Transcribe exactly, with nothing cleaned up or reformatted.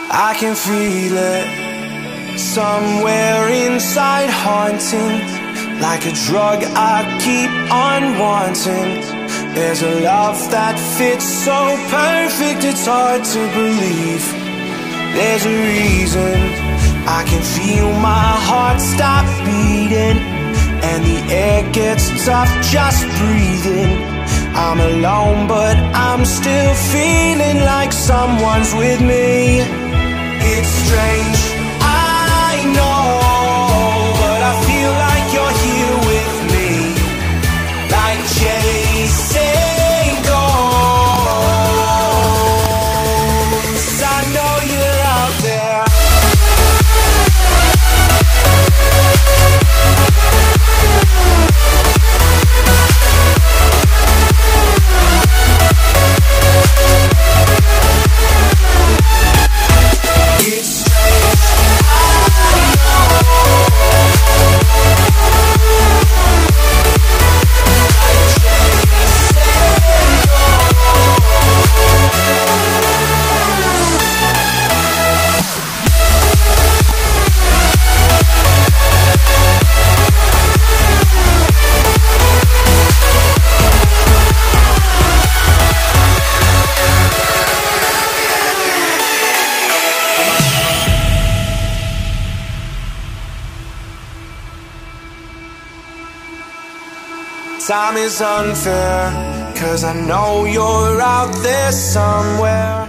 I can feel it somewhere inside, haunting like a drug I keep on wanting. There's a love that fits so perfect, it's hard to believe. There's a reason I can feel my heart stop beating, and the air gets tough just breathing. I'm alone but I'm still feeling like someone's with me. It's strange, I know, but I feel like you're here with me, like chasing ghosts. I know you're out there. Time is unfair, 'cause I know you're out there somewhere.